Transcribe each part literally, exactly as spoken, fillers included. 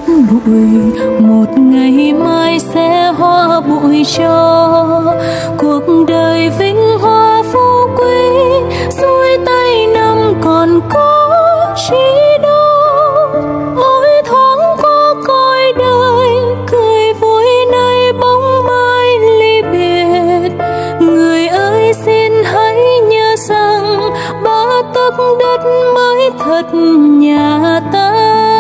cát bụi, một ngày mai sẽ hóa bụi cho cuộc đời vinh hoa phú quý. Xuôi tay năm còn có chi đâu, ôi thoáng qua cõi đời cười vui nay bóng mai ly biệt. Người ơi xin hãy nhớ rằng ba tấc đất mới thật nhà ta.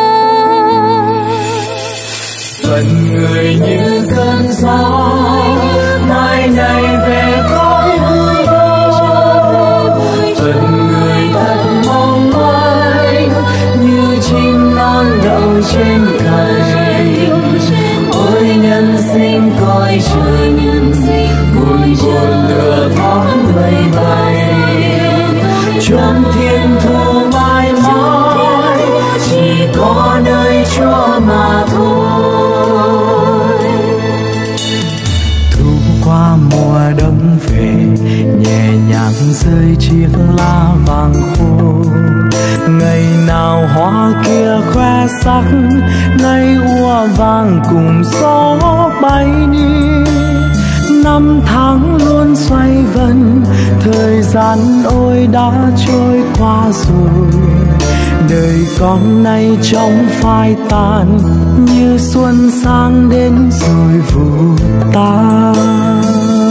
Phận người như cơn gió mai này về cõi hư vô, phận người thật mong manh như chim non đậu trên cành. Ôi nhân sinh coi trời vui buồn lửa thoáng mây bay, chốn thiên thu mãi mãi chỉ có nơi Chúa mà thôi. Thu qua mùa đông về nhẹ nhàng rơi chiếc lá vàng khô. Ngày nào hoa kia khoe sắc, nay ua vàng cùng gió bay đi. Năm tháng luôn xoay vần, thời gian ôi đã trôi qua rồi. Đời con nay trong phai tàn, như xuân sang đến rồi vụt tan.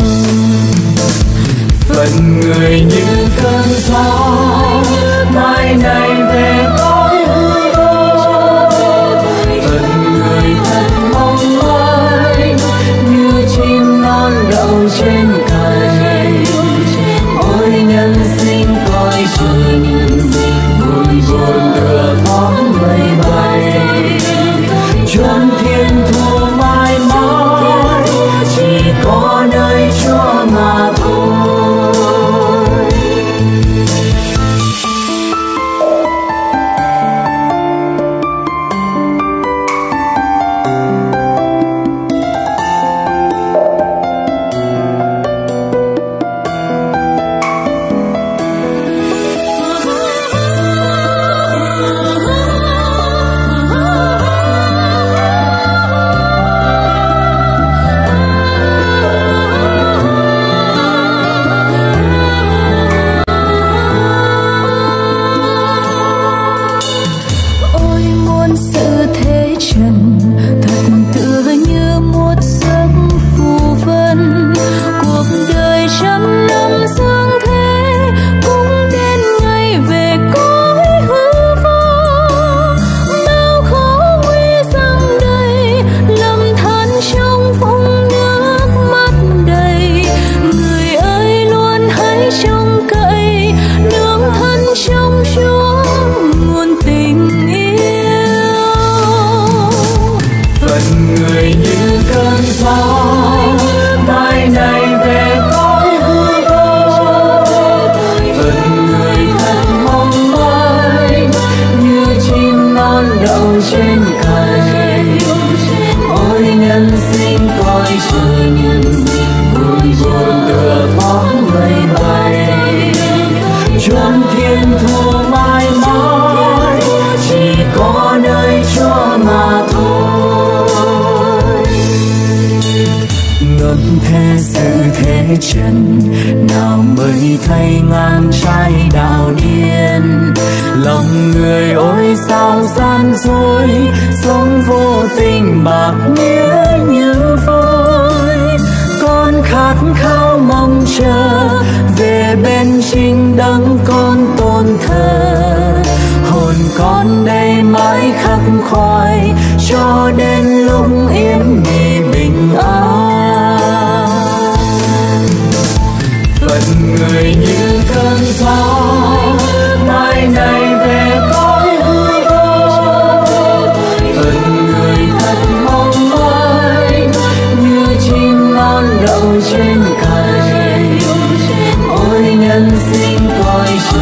Phận người như cơn gió mai này về cõi hư vô, phận người thật mong manh như chim non đậu trên cành. Ôi nhân sinh coi trời vui buồn lửa thoáng mây bay, chốn thiên thu mãi mãi chỉ có nơi Chúa mà thôi. non đậu trên cành. Ôi nhân sinh coi trời vui buồn lửa thoáng mây bay, chốn thiên thu mãi mãi chỉ có nơi Chúa mà thôi. Phận người như cơn gió mai này về cõi hư vô, phận người thật mong manh như chim non đậu trên cành. Ôi nhân sinh coi trời vui buồn lửa thoáng mây bay, chốn thiên thu mãi mãi chỉ có nơi Chúa mà thôi. Ngẫm thế sự thế trần, nào mới thấy ngang trái đạo điên. Lòng người ôi sao gian dối, sống vô tình bạc nghĩa như vôi. Con khát khao mong chờ về bên chính đấng con tôn thờ. Hồn con đây mãi khắc khoải cho đến lúc yên nghỉ bình an. Phận người như cơn gió mai này về cõi hư vô, phận người thật mong manh như chim non đậu trên cành. Ôi nhân sinh coi trời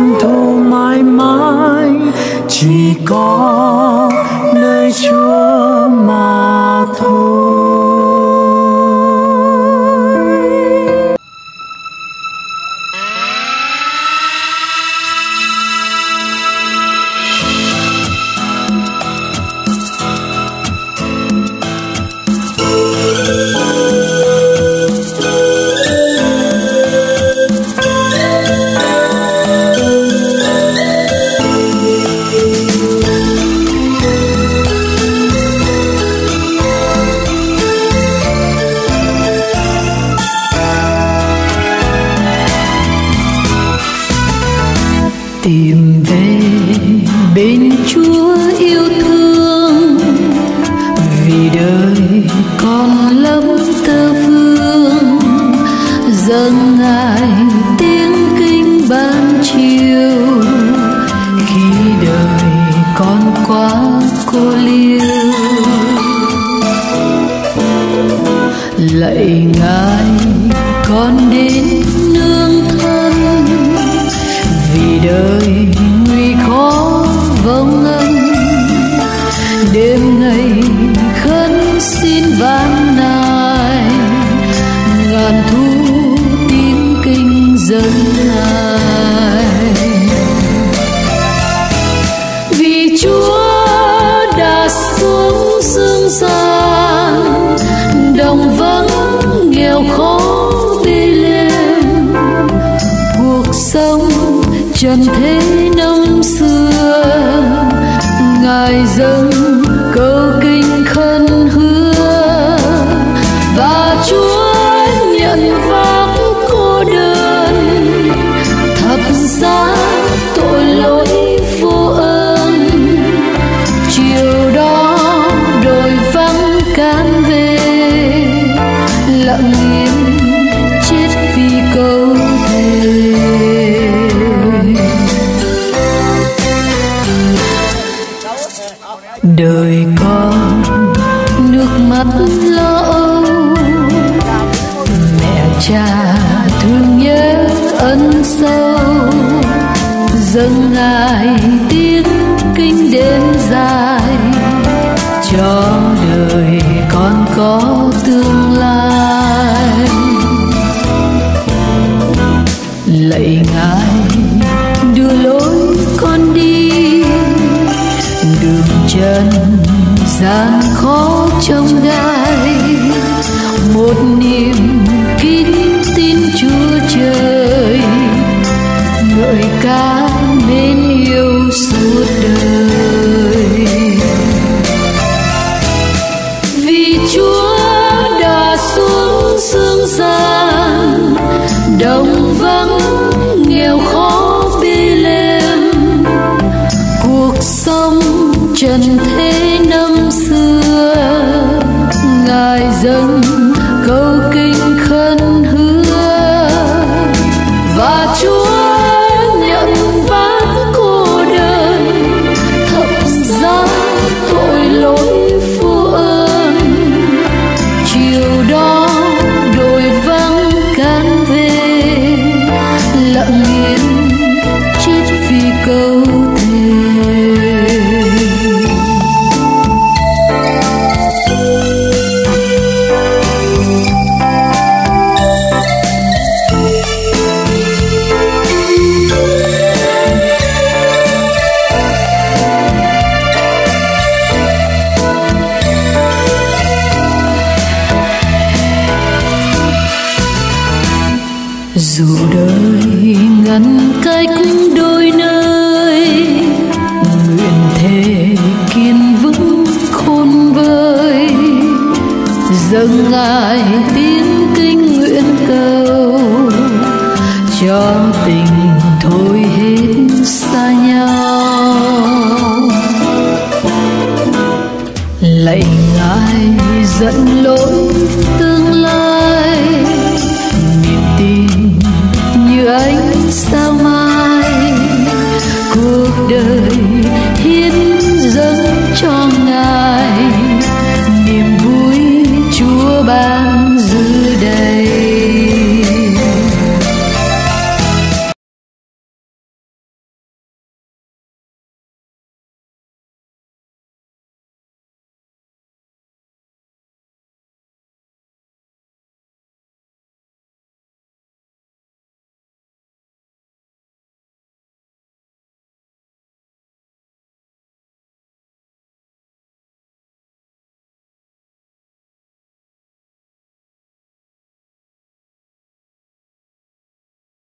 hưởng thụ mãi mãi, chỉ có nơi Chúa mà thôi. Tìm về bên Chúa yêu thương, vì đời còn lắm tơ vương, dâng Ngài tiếng kinh ban chiều, khi đời còn quá cô liêu. Lạy Ngài con đến nương thân, vì đời nguy khó vong ân, đêm ngày khấn xin van nài, ngàn thu tiếng kinh dâng Ngài. Vì Chúa đã xuống dương gian, đồng vắng nghèo khó bê lên, cuộc sống trần thế năm xưa, Ngài dâng câu kinh khấn hứa, và Chúa nhận vác cô đơn, thập giá tội lỗi vô ơn. Chiều đó đồi vắng can về, lặng im chết vì câu thề. Đời con nước mắt lo âu, mẹ cha thương nhớ ân sâu, dâng Ngài tiếng kinh đêm dài, cho đời con có tương lai. Lạy Ngài đưa lối con đi, đường chân gian khó trông gai, một niềm kín tin Chúa trời, ngợi ca mến yêu suốt đời. Vì Chúa đã xuống dương gian, đồng vắng nghèo khó bê lên, cuộc sống trần thế năm xưa, Ngài dâng câu kinh khấn hứa, và Chúa nhận vác cô đơn, thập giá tội lỗi vô ơn. Chiều đó đồi vắng can về, lặng yên chết vì câu thề. Dù đời ngăn cách đôi nơi, nguyện thề kiên vững khôn vơi, dâng Ngài tiếng kinh nguyện cầu, cho tình thôi hết xa nhau. Lạy Ngài dẫn lối tương lai, niềm tin như ánh sao mai, cuộc đời